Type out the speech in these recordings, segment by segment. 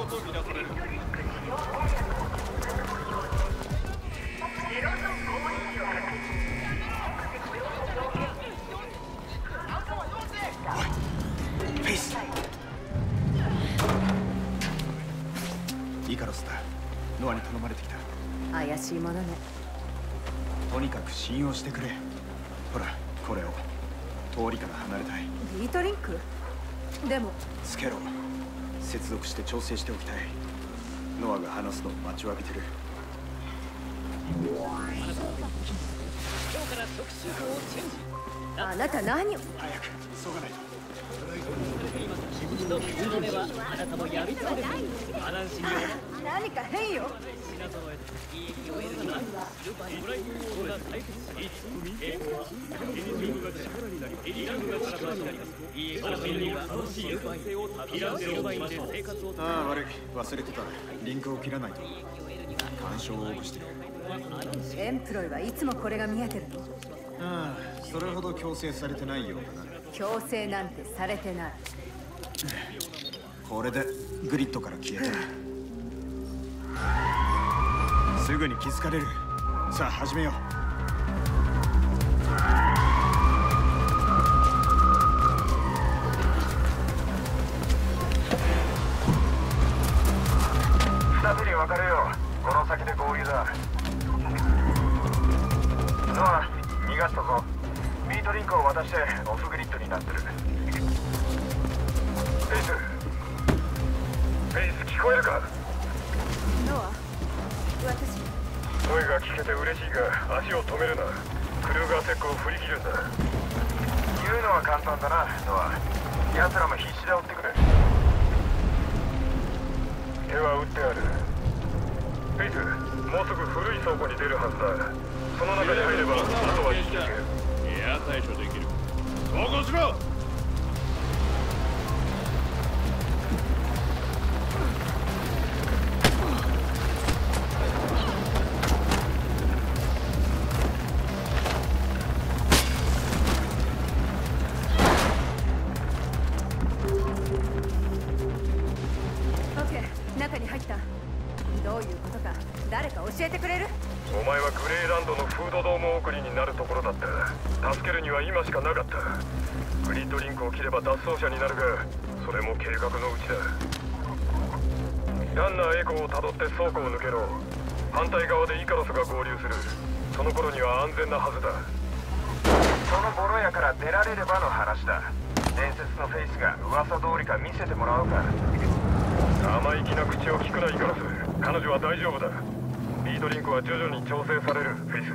とみなされる。 おい、フェイス。イカロスだ。ノアに頼まれてきた。 怪しいものね。 とにかく信用してくれ。ほら、これを。通りから離れたい。 ビートリンク？でもつけろ。接続して調整しておきたい。ノアが話すのを待ちわびてる。 あなた何を？ 早く急がないと。 何か変よ。 ああ、悪い。忘れてた。リンクを切らないと。干渉を多くしてる。 エンプロイはいつもこれが見えてるの？ ああ、それほど強制されてないようだな。 強制なんてされてない。 これでグリッドから消えた。すぐに気づかれる。さあ始めよう。 二手に分かれよう。この先で合流だ。ノア、逃がしたぞ。ビートリンクを渡してオフグリッドになってる。フェイス聞こえるか？ ノア、私。 声が聞けて嬉しいが足を止めるな。クルーガーセックを振り切るんだ。言うのは簡単だな、ノア。奴らも必死で追ってくれ。手は打ってある。フェイス、もうすぐ古い倉庫に出るはずだ。その中に入ればあとは引き受け。 いや、対処できる。投降しろ。 中に入った。どういうことか誰か教えてくれる？ お前はグレーランドのフードドーム送りになるところだった。助けるには今しかなかった。グリッドリンクを切れば脱走者になるが、それも計画のうちだ。ランナーエコーをたどって倉庫を抜けろ。反対側でイカロスが合流する。その頃には安全なはずだ。そのボロ屋から出られればの話だ。伝説のフェイスが噂通りか見せてもらおうか。生意気な口を聞くな、イカロス。彼女は大丈夫だ。ビートリンクは徐々に調整される、フェイス。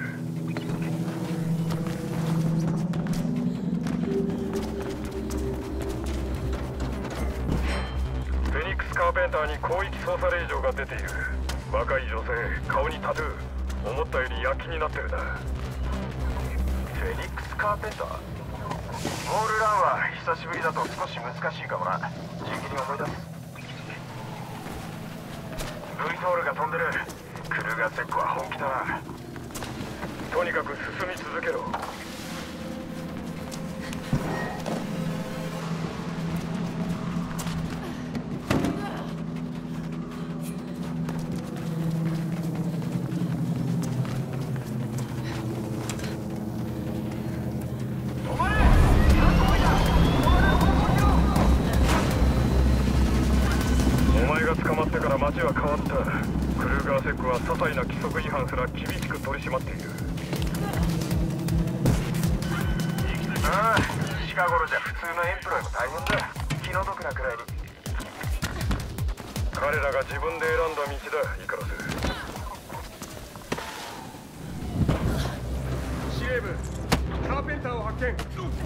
フェニックス・カーペンターに広域捜査令状が出ている。若い女性、顔にタトゥー。思ったより躍起になってるな。フェニックス・カーペンター？モールランは久しぶりだと少し難しいかもな。じきに思い出す。Vトールが飛んでる。クルーガーセックは本気だな。とにかく進み続けろ。捕まってから街は変わった。クルーガーセックは些細な規則違反すら厳しく取り締まっている。ああ、近頃じゃ普通のエンプロイも大変だ。気の毒なくらいに。彼らが自分で選んだ道だ、イカロス。司令部、カーペンターを発見。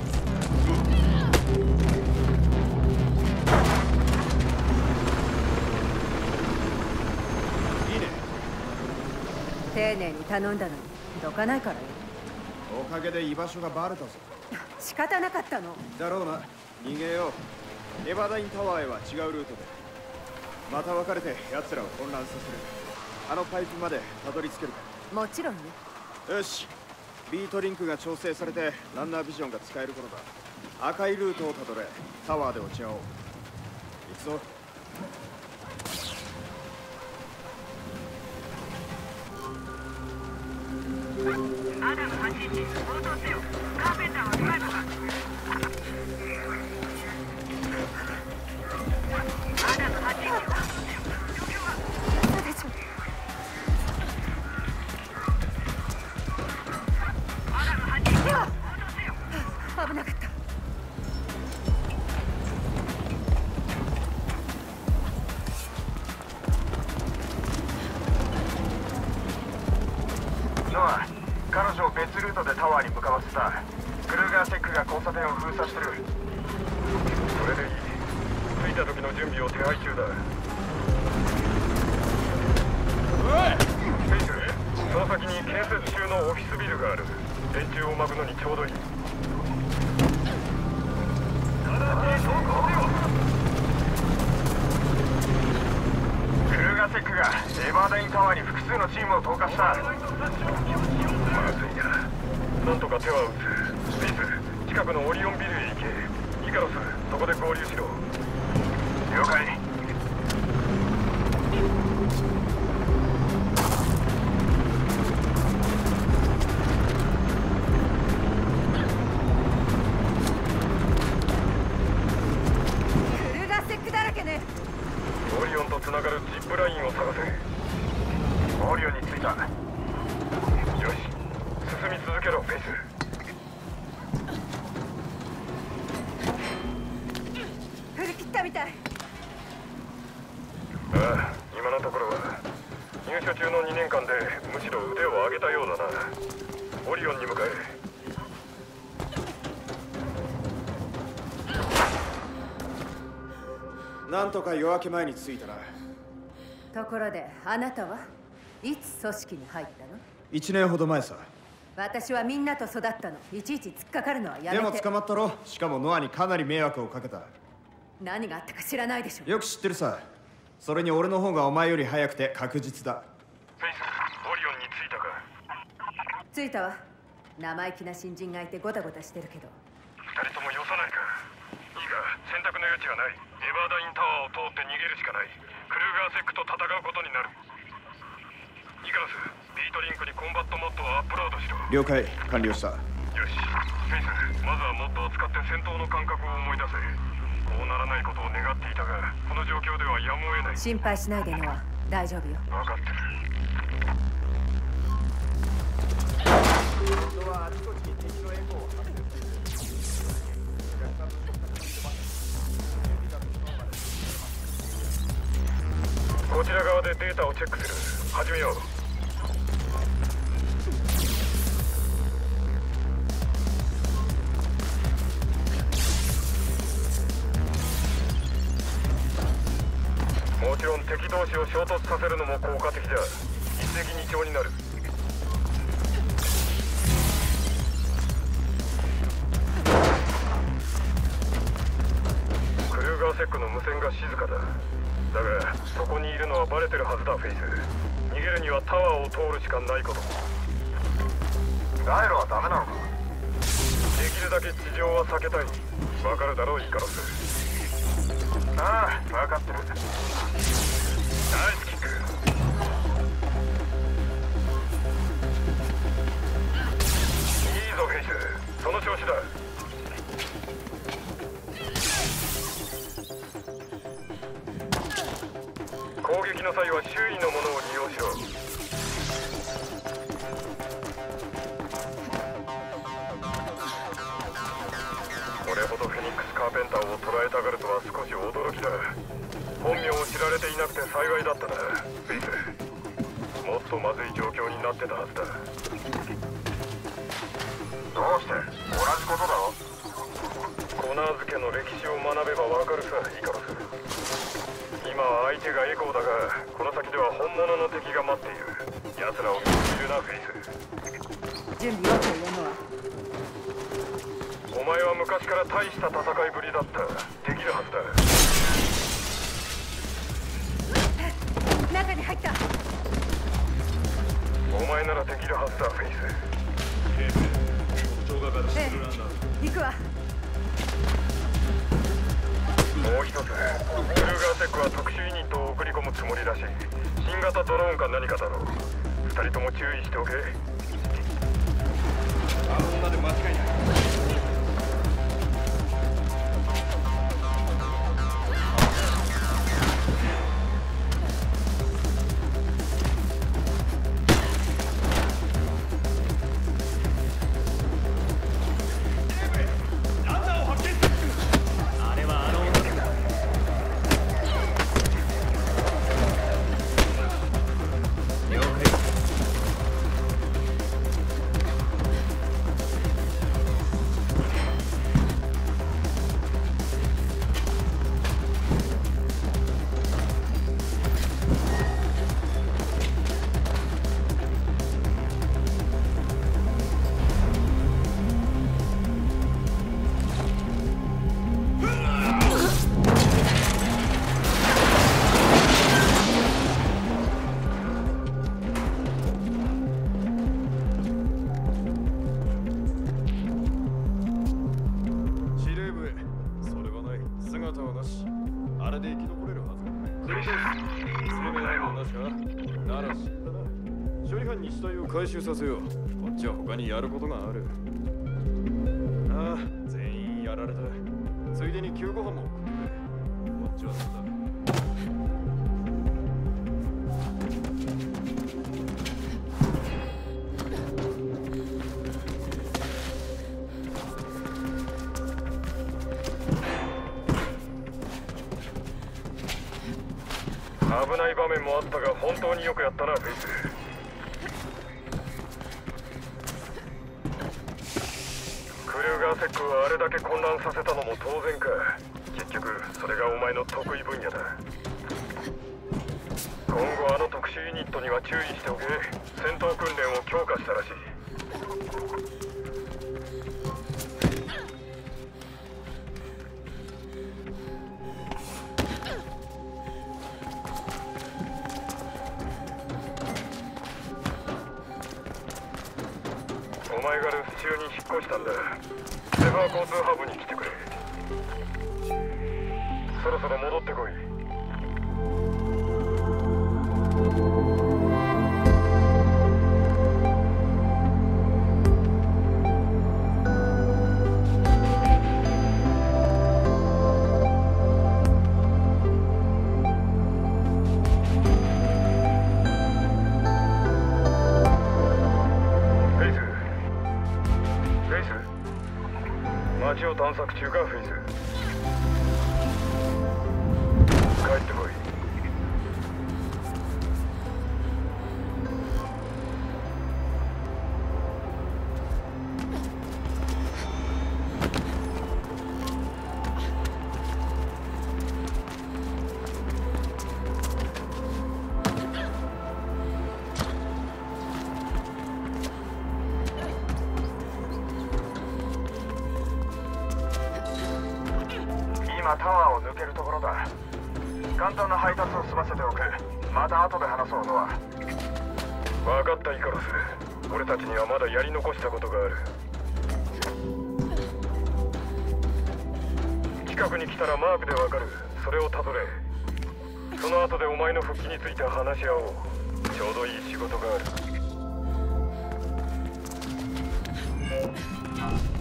丁寧に頼んだのにどかないからよ。 おかげで居場所がバレたぞ。 仕方なかったのだろうな。逃げよう。エバダインタワーへは違うルートで。また別れて奴らを混乱させる。あのパイプまでたどり着けるか？ もちろんね。 よし、ビートリンクが調整されてランナービジョンが使える頃だ。赤いルートをたどれ。タワーで落ち合おう。行くぞ。 アダム811応答せよ。カーペンターはドライバーか。アダム811応答せよ。状況は嘘でしょ。 アダム811応答せよ。 危なかった。 ノア、彼女を別ルートでタワーに向かわせた。クルーガーテックが交差点を封鎖してる。 それでいい。着いた時の準備を手配中だ。フェイス、その先に建設中のオフィスビルがある。電柱を巻くのにちょうどいい。 クルーガーテックがエバーダインタワーに複数のチームを投下した。 まずいな。なんとか手は打つ。フェイス、近くのオリオンビルへ行け。イカロス、そこで合流しろ。 了解。 クルーガーセックだらけね。 オリオンとつながるジップラインを探せ。 オリオンに着いた。 よし、進み続けろ、フェイス。 振り切ったみたい。 ああ、今のところは入所中の2年間でむしろ腕を上げたようだな。オリオンに向かえ。 なんとか夜明け前に着いたな。 ところであなたはいつ組織に入ったの 1年ほど前さ。 私はみんなと育ったの。いちいち突っかかるのはやめて。 でも捕まったろ。しかもノアにかなり迷惑をかけた。 何があったか知らないでしょ。 よく知ってるさ。それに俺の方がお前より早くて確実だ。 フェイス、オリオンに着いたか。 着いたわ。生意気な新人がいてゴタゴタしてるけど。 2人ともよさないか。いいか、選択の余地はない。エバーダインタワーを通って逃げるしかない。クルーガーセックと戦うことになる。イカロス、ビートリンクにコンバットモッドをアップロードしろ。 了解、完了した。 よし、フェイス、まずはモッドを使って戦闘の感覚を思い出せ。こうならないことを願っていたが、この状況ではやむを得ない。 心配しないでノア。大丈夫よ。 分かってる。 今度はあちこちに敵のエコーを発生する。 こちら側でデータをチェックする。始めよう。もちろん敵同士を衝突させるのも効果的だ。一石二鳥になる。クルーガーセックの無線が静かだ。だがそこにいるのはバレてるはずだ。フェイス、逃げるにはタワーを通るしかないこと。 ガイロはダメなのか。 できるだけ地上は避けたい。わかるだろう、イカロス。 ああ、分かってる。 ナイスキック。いいぞフェイス、その調子だ。攻撃の際は周囲のものを利用しろ。これほどフェニックス・カーペンターを捕らえたがるとは少し驚きだ。本名を知られていなくて幸いだったな、フェイス。もっとまずい状況になってたはずだ。 どうして同じことだろ。 コナーズ家の歴史を学べばわかるさ、イカロス。今は相手がエコーだが、この先では本物の敵が待っている。奴らを見ているな、フェイス。 準備 OK よノお前は昔から大した戦いぶりだった。できるはずだ。 ア。中に入った。 お前ならできるはずだ、フェイス。 ええ、行くわ。 もう一つ、クルーガーセックは特殊ユニットを送り込むつもりらしい。新型ドローンか何かだろう。二人とも注意しておけ。 あの女で間違いない。あれで生き残れるはずがない。クリトス、生命反応なしか？なら死んだな。処理班に死体を回収させよう。こっちは他にやることがある。ああ、全員やられた。ついでに救護班も送ってくれ。こっちはそうだ。 危ない場面もあったが本当によくやったな、フェイス。クルーガーセックはあれだけ混乱させたのも当然か。結局それがお前の得意分野だ。今後あの特殊ユニットには注意しておけ。戦闘訓練を強化したらしい。お前が留守中に引っ越したんだ。セファー交通ハブに来てくれ。そろそろ戻ってこい。街を探索中か、フェイス。帰ってこい。今タワーを抜けるところだ。簡単な配達を済ませておく。また後で話そうのは。分かったイカロス。俺たちにはまだやり残したことがある。近くに来たらマークでわかる。それをたどれ。その後でお前の復帰について話し合おう。ちょうどいい仕事がある。